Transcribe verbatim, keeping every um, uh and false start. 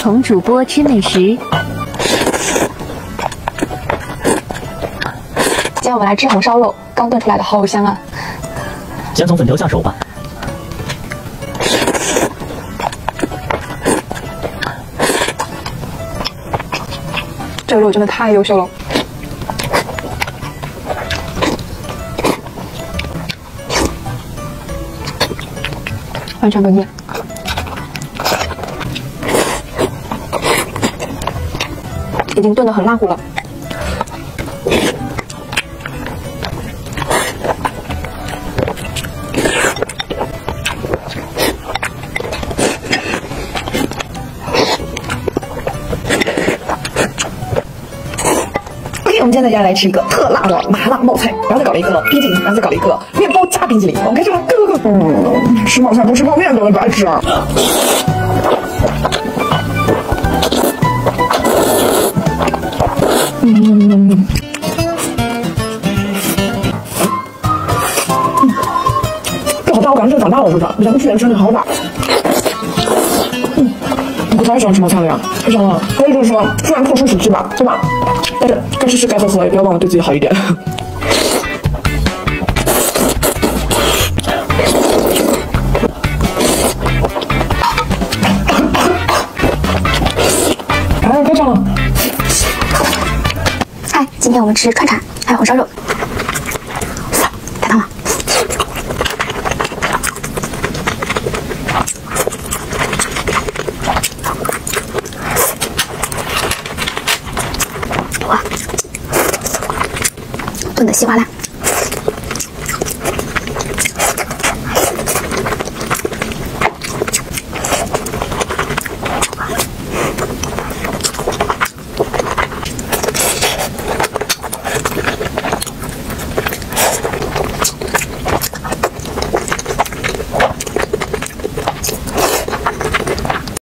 宠主播吃美食。今天我们来吃红烧肉，刚炖出来的好香啊！ 先从粉条下手吧。 这个肉真的太优秀了。 完全不腻，已经炖得很烂糊了。 我们今天在家来吃一个特辣的麻辣冒菜，然后再搞了一个冰淇淋，然后再搞了一个面包加冰淇淋。我们开始了，哥哥，嗯，吃冒菜不吃泡面，怎么白吃啊？嗯，这好大，我感觉这长大了，是不是？比咱们去年吃的好大。嗯，我太喜欢吃冒菜了呀，太香了。所以就是说，虽然特殊时期吧，对吧？ 但是该吃吃该喝喝，也不要忘了对自己好一点。哎，该上了。 嗨，今天我们吃串串，还有红烧肉，太烫了。哇！炖的稀巴烂。